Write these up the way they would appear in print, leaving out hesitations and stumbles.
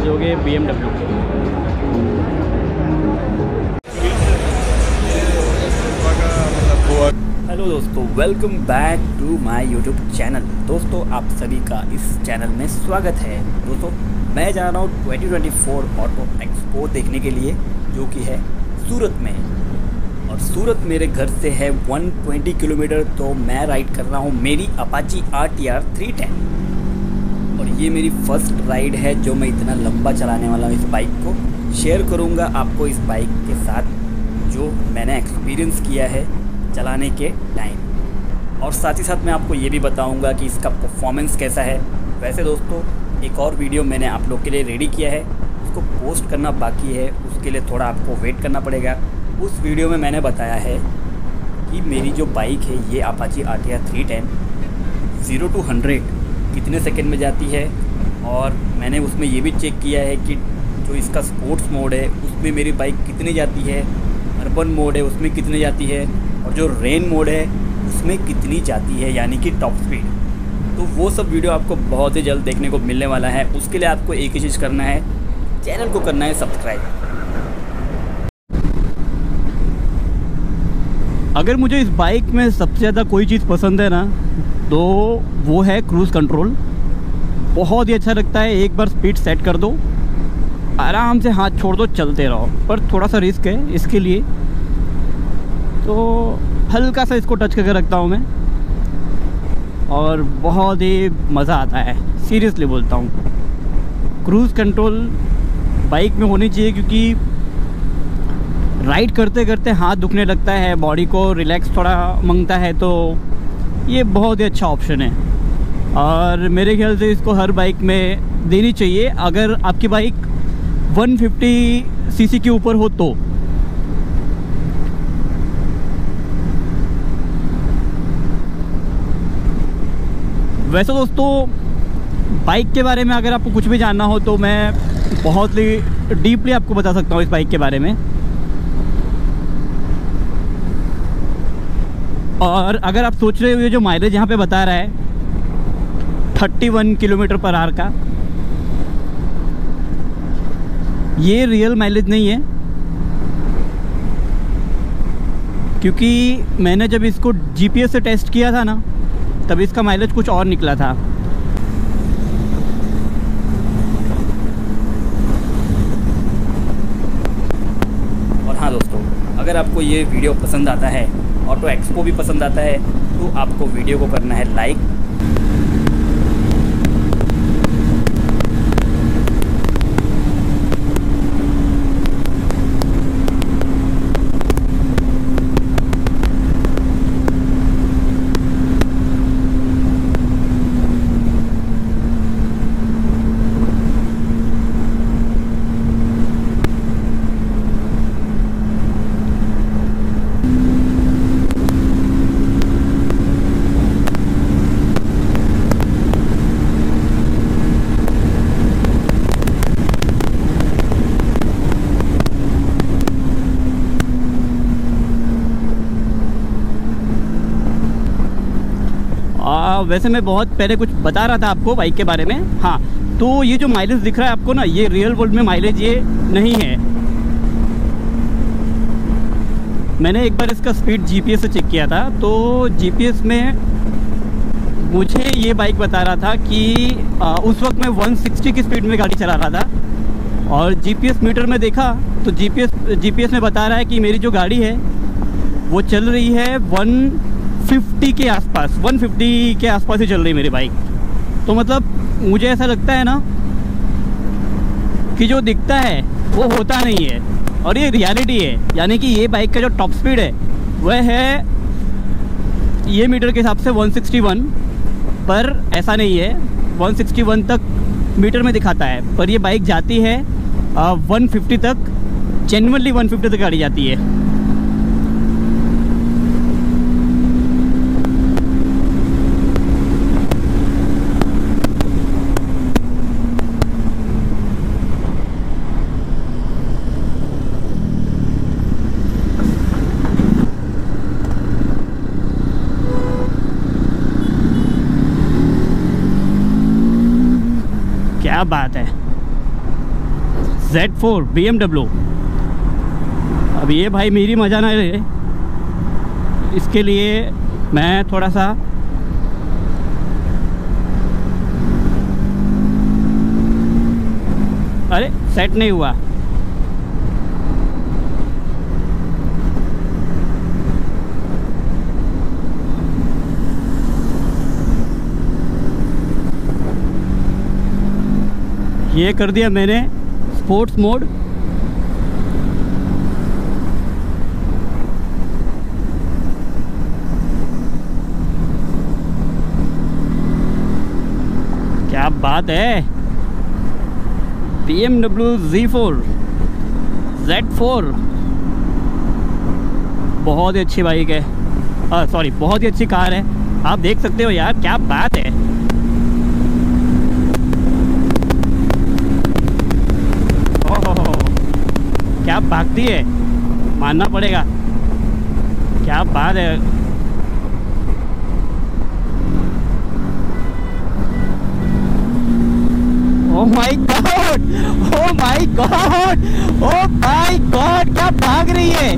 जो कि BMW। Hello दोस्तों, welcome back to my YouTube channel. दोस्तों आप सभी का इस चैनल में स्वागत है। दोस्तों मैं जा रहा हूँ 2024 ऑटो एक्सपो देखने के लिए, जो कि है सूरत में। और सूरत मेरे घर से है 120 किलोमीटर। तो मैं राइड कर रहा हूँ मेरी अपाची RTR 310। और ये मेरी फर्स्ट राइड है जो मैं इतना लंबा चलाने वाला हूँ। इस बाइक को शेयर करूँगा आपको इस बाइक के साथ, जो मैंने एक्सपीरियंस किया है चलाने के टाइम। और साथ ही साथ मैं आपको ये भी बताऊंगा कि इसका परफॉर्मेंस कैसा है। वैसे दोस्तों एक और वीडियो मैंने आप लोग के लिए रेडी किया है, उसको पोस्ट करना बाकी है, उसके लिए थोड़ा आपको वेट करना पड़ेगा। उस वीडियो में मैंने बताया है कि मेरी जो बाइक है ये अपाची RTR 310 0 to 100 कितने सेकंड में जाती है। और मैंने उसमें ये भी चेक किया है कि जो इसका स्पोर्ट्स मोड है उसमें मेरी बाइक कितनी जाती है, अर्बन मोड है उसमें कितने जाती है, और जो रेन मोड है उसमें कितनी जाती है, यानी कि टॉप स्पीड। तो वो सब वीडियो आपको बहुत ही जल्द देखने को मिलने वाला है। उसके लिए आपको एक ही चीज़ करना है, चैनल को करना है सब्सक्राइब। अगर मुझे इस बाइक में सबसे ज़्यादा कोई चीज़ पसंद है ना, तो वो है क्रूज़ कंट्रोल। बहुत ही अच्छा लगता है। एक बार स्पीड सेट कर दो, आराम से हाथ छोड़ दो, चलते रहो। पर थोड़ा सा रिस्क है इसके लिए, तो हल्का सा इसको टच करके रखता हूँ मैं, और बहुत ही मज़ा आता है। सीरियसली बोलता हूँ, क्रूज़ कंट्रोल बाइक में होनी चाहिए, क्योंकि राइड करते करते हाथ दुखने लगता है, बॉडी को रिलैक्स थोड़ा मांगता है। तो ये बहुत ही अच्छा ऑप्शन है, और मेरे ख्याल से इसको हर बाइक में देनी चाहिए। अगर आपकी बाइक 150 सीसी के ऊपर हो तो। वैसे दोस्तों बाइक के बारे में अगर आपको कुछ भी जानना हो तो मैं बहुत ही डीपली आपको बता सकता हूँ इस बाइक के बारे में। और अगर आप सोच रहे हो ये जो माइलेज यहाँ पे बता रहा है 31 किलोमीटर पर आवर का, ये रियल माइलेज नहीं है, क्योंकि मैंने जब इसको GPS से टेस्ट किया था ना, तब इसका माइलेज कुछ और निकला था। और हाँ दोस्तों, अगर आपको ये वीडियो पसंद आता है, ऑटो एक्सपो भी पसंद आता है, तो आपको वीडियो को करना है लाइक। वैसे मैं बहुत पहले कुछ बता रहा था आपको बाइक के बारे में। हाँ, तो ये जो माइलेज दिख रहा है आपको ना, ये रियल वर्ल्ड में माइलेज ये नहीं है। मैंने एक बार इसका स्पीड GPS से चेक किया था, तो GPS में मुझे ये बाइक बता रहा था कि उस वक्त मैं 160 की स्पीड में गाड़ी चला रहा था, और GPS मीटर में देखा तो GPS में बता रहा है कि मेरी जो गाड़ी है वो चल रही है 150 के आसपास, 150 के आसपास ही चल रही मेरी बाइक। तो मतलब मुझे ऐसा लगता है ना कि जो दिखता है वो होता नहीं है, और ये रियलिटी है। यानी कि ये बाइक का जो टॉप स्पीड है वह है, ये मीटर के हिसाब से 161, पर ऐसा नहीं है। 161 तक मीटर में दिखाता है, पर ये बाइक जाती है 150 तक, जेन्युइनली 150 तक गाड़ी जाती है। क्या बात है। Z4 BMW। अब ये भाई मेरी मजा ना रहे, इसके लिए मैं थोड़ा सा अरे सेट नहीं हुआ। ये कर दिया मैंने स्पोर्ट्स मोड। क्या बात है, BMW Z4 बहुत ही अच्छी बाइक है, सॉरी बहुत ही अच्छी कार है। आप देख सकते हो यार, क्या बात है। क्या भागती है, मानना पड़ेगा, क्या बात है। Oh my God, oh my God, oh my God, क्या भाग रही है।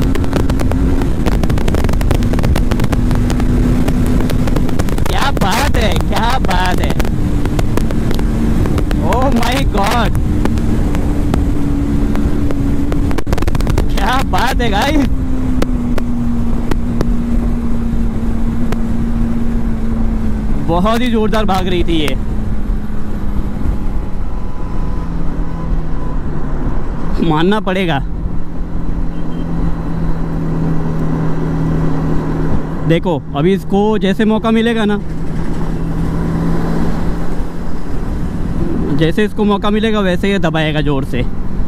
क्या बात है, क्या बात है। ओह माय गॉड, क्या बात है गाइस। बहुत ही जोरदार भाग रही थी ये, मानना पड़ेगा। देखो अभी इसको जैसे मौका मिलेगा ना, जैसे इसको मौका मिलेगा वैसे ये दबाएगा जोर से।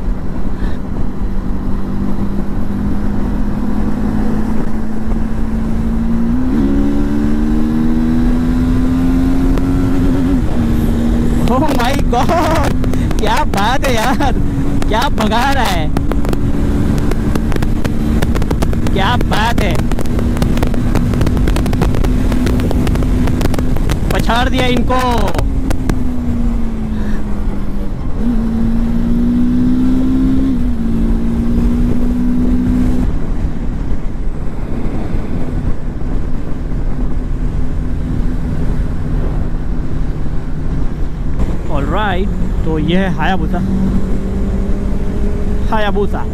ओह माय गॉड, क्या बात है यार, क्या भगा रहा है, क्या बात है। पछाड़ दिया इनको। ऑलराइट, तो ये है हायाबुसा। हायाबुसा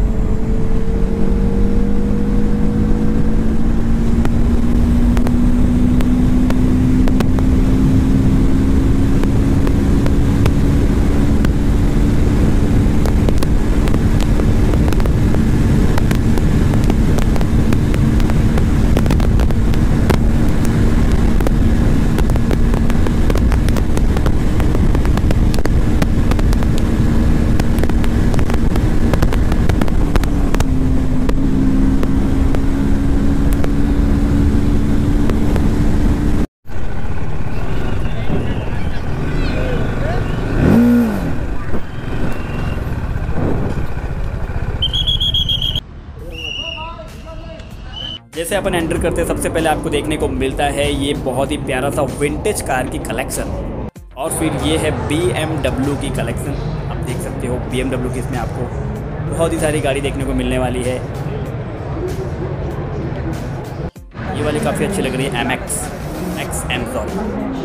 जैसे अपन एंटर करते हैं सबसे पहले आपको देखने को मिलता है ये बहुत ही प्यारा सा विंटेज कार की कलेक्शन, और फिर ये है BMW की कलेक्शन। आप देख सकते हो BMW की इसमें आपको बहुत ही सारी गाड़ी देखने को मिलने वाली है। ये वाली काफ़ी अच्छी लग रही है, XM सॉरी।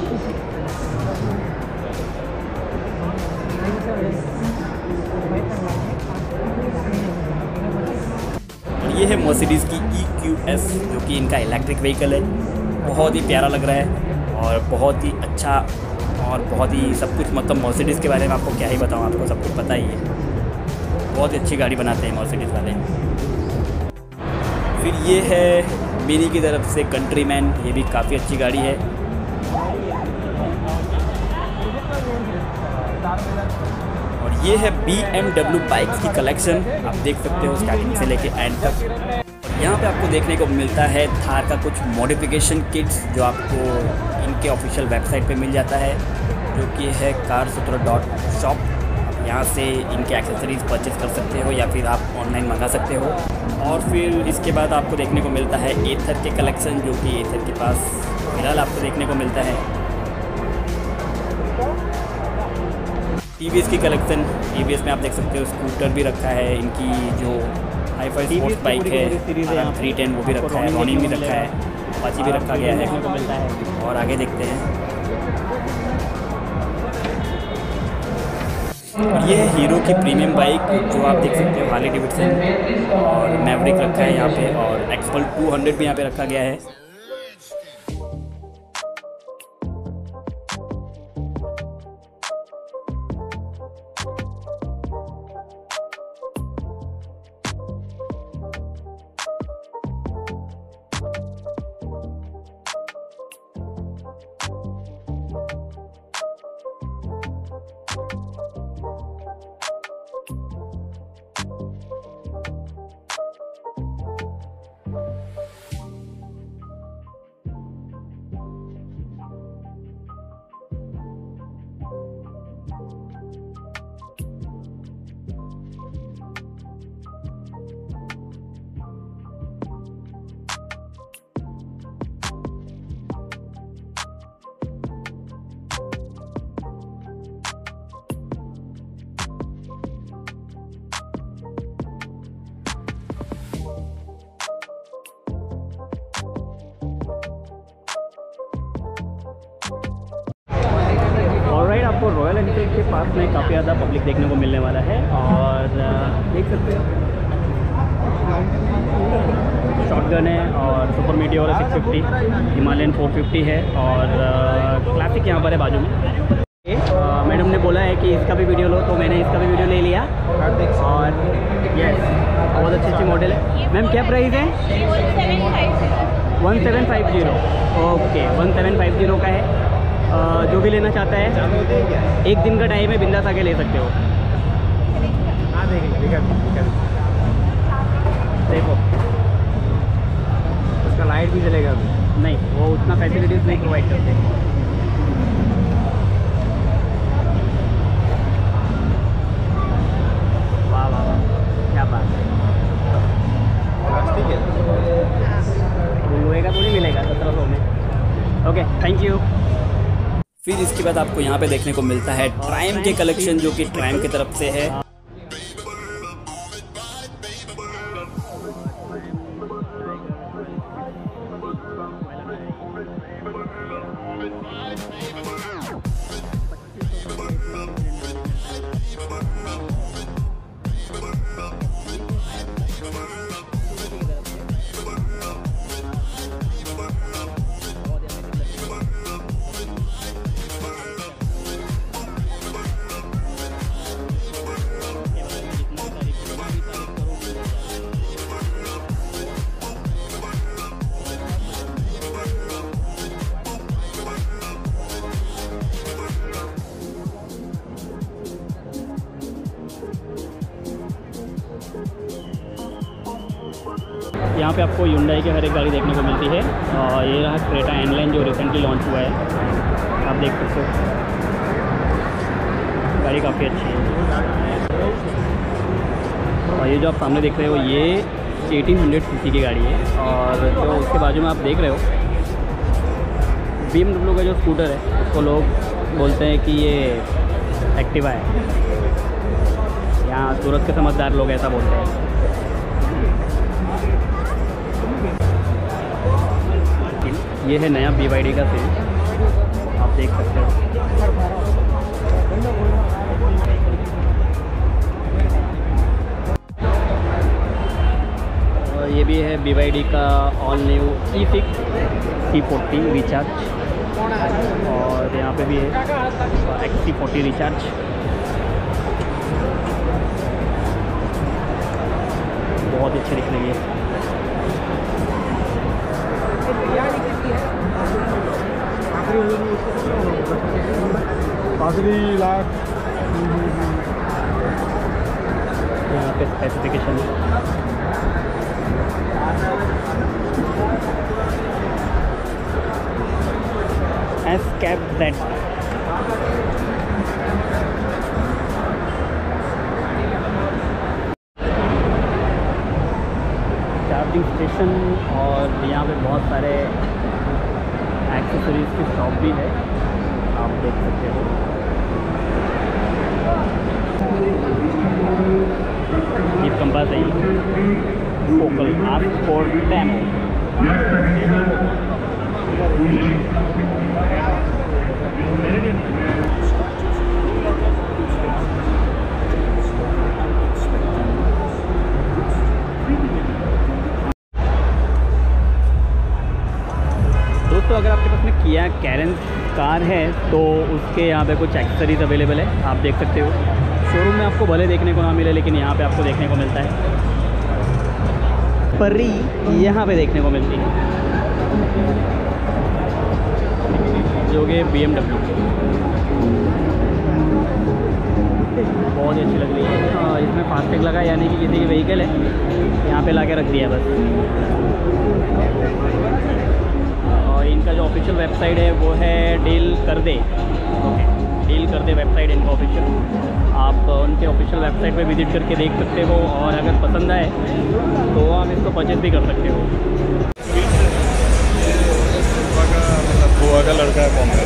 ये है मर्सिडीज़ की EQS, जो कि इनका इलेक्ट्रिक व्हीकल है। बहुत ही प्यारा लग रहा है और बहुत ही अच्छा, और बहुत ही सब कुछ, मतलब मर्सिडीज़ के बारे में आपको क्या ही बताऊँ, आपको सब कुछ पता ही है। बहुत ही अच्छी गाड़ी बनाते हैं मर्सिडीज़ वाले। फिर ये है मिनी की तरफ से कंट्रीमैन, ये भी काफ़ी अच्छी गाड़ी है। और ये है BMW बाइक्स की कलेक्शन, आप देख सकते हो स्टार्टिंग से लेके एंड तक। यहाँ पे आपको देखने को मिलता है थार का कुछ मॉडिफिकेशन किट्स, जो आपको इनके ऑफिशियल वेबसाइट पे मिल जाता है, जो कि है car17.shop। यहाँ से इनके एक्सेसरीज़ परचेज़ कर सकते हो या फिर आप ऑनलाइन मंगा सकते हो। और फिर इसके बाद आपको देखने को मिलता है एथर के कलेक्शन, जो कि एथर के पास फिलहाल आपको देखने को मिलता है। TVS की कलेक्शन, TVS में आप देख सकते हो स्कूटर भी रखा है, इनकी जो हाई फाई स्पोर्ट्स बाइक है 310 वो भी रखा है, रॉनिंग भी रखा है, अपाची भी रखा गया है। और आगे देखते हैं, ये हीरो की प्रीमियम बाइक जो आप देख सकते हो, हार्ले डेविडसन और मैवरिक रखा है यहाँ पे, और एक्सपल्स 200 भी यहाँ पे रखा गया है। आपको रॉयल एनफील्ड के पास में काफ़ी ज़्यादा पब्लिक देखने को मिलने वाला है, और देख सकते हो शॉटगन है, और सुपर मीटियोर 650, हिमालयन 450 है, और क्लासिक यहाँ पर है बाजू में। मैडम ने बोला है कि इसका भी वीडियो लो, तो मैंने इसका भी वीडियो ले लिया। और यस, बहुत अच्छी मॉडल है। मैम क्या प्राइस है? 1750। ओके, 1750 का है। जो भी लेना चाहता है, एक दिन का टाइम है, बिंदास आके ले सकते हो। देखो उसका लाइट भी जलेगा अभी। नहीं, वो उतना फैसिलिटीज़ नहीं प्रोवाइड करते। वाह वाह वाह, क्या बात है। लोहे का थोड़ी मिलेगा 1700 में। Okay, thank you. फिर इसके बाद आपको यहाँ पे देखने को मिलता है ट्राइम के कलेक्शन, जो कि ट्राइम की तरफ से है। यहाँ पे आपको Hyundai की हर एक गाड़ी देखने को मिलती है। ये रहा क्रेटा एनलाइन जो रिसेंटली लॉन्च हुआ है, आप देख सकते हो। गाड़ी काफ़ी अच्छी है। और ये जो आप सामने देख रहे हो, ये 1800 सीसी की गाड़ी है। और जो उसके बाजू में आप देख रहे हो, BMW का जो स्कूटर है, उसको लोग बोलते हैं कि ये एक्टिवा है। यहाँ सूरत के समझदार लोग ऐसा बोलते हैं। ये है नया BYD का सीन, आप देख सकते हो। और ये भी है BYD का all new E6 C40 recharge, और यहाँ पे भी है XC40 रिचार्ज। बहुत अच्छे दिख रही है। यहाँ पे स्पेसिफिकेशन S-Cap-Z। चार्जिंग स्टेशन, और यहाँ पे बहुत सारे एक्सेसरीज़ की शॉप भी है, आप देख सकते हो। Keep compass aí. Focal ask for demo. दोस्तों अगर आपके पास में किया कैरेंस कार है तो उसके यहाँ पे कुछ एक्सेसरीज़ अवेलेबल है, आप देख सकते हो। शोरूम में आपको भले देखने को ना मिले लेकिन यहाँ पे आपको देखने को मिलता है। परी यहाँ पे देखने को मिलती है जो कि BMW बहुत ही अच्छी लग रही है। इसमें फास्टैग लगा यानी कि किसी की व्हीकल है, यहाँ पे ला के रख दिया बस। और इनका जो ऑफिशियल वेबसाइट है वो है डील कर दे वेबसाइट इनका ऑफिशियल। आप उनके ऑफिशियल वेबसाइट पे विजिट करके देख सकते हो और अगर पसंद आए तो आप इसको परचेज भी कर सकते हो। बुआ का लड़का है कौन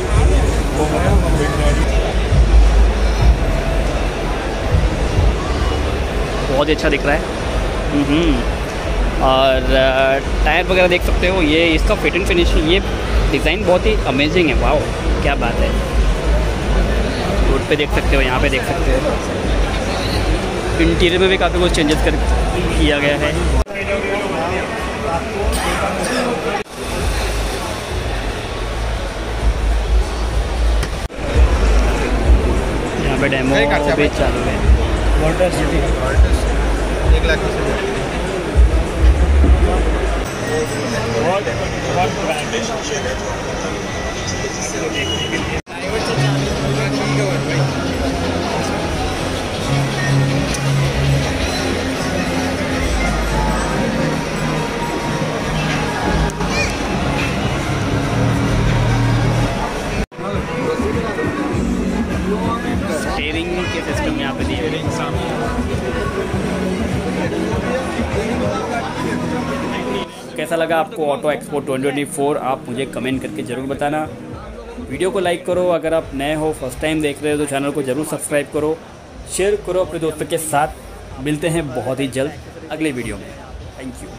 बहुत ही अच्छा दिख रहा है। और टायर वगैरह देख सकते हो, ये इसका फिट एंड फिनिशिंग, ये डिज़ाइन बहुत ही अमेजिंग है। वाओ क्या बात है। रोड पे देख सकते हो, यहाँ पे देख सकते हो। इंटीरियर में भी काफ़ी कुछ चेंजेस किया गया है। यहाँ पे डेमो भी चालू है। वॉल्टर सिटी 1 लाख स्टीयरिंग के सिस्टम यहाँ पे दिए। कैसा लगा आपको ऑटो एक्सपो 2024? आप मुझे कमेंट करके ज़रूर बताना। वीडियो को लाइक करो, अगर आप नए हो फर्स्ट टाइम देख रहे हो तो चैनल को ज़रूर सब्सक्राइब करो, शेयर करो अपने दोस्तों के साथ। मिलते हैं बहुत ही जल्द अगले वीडियो में। Thank you.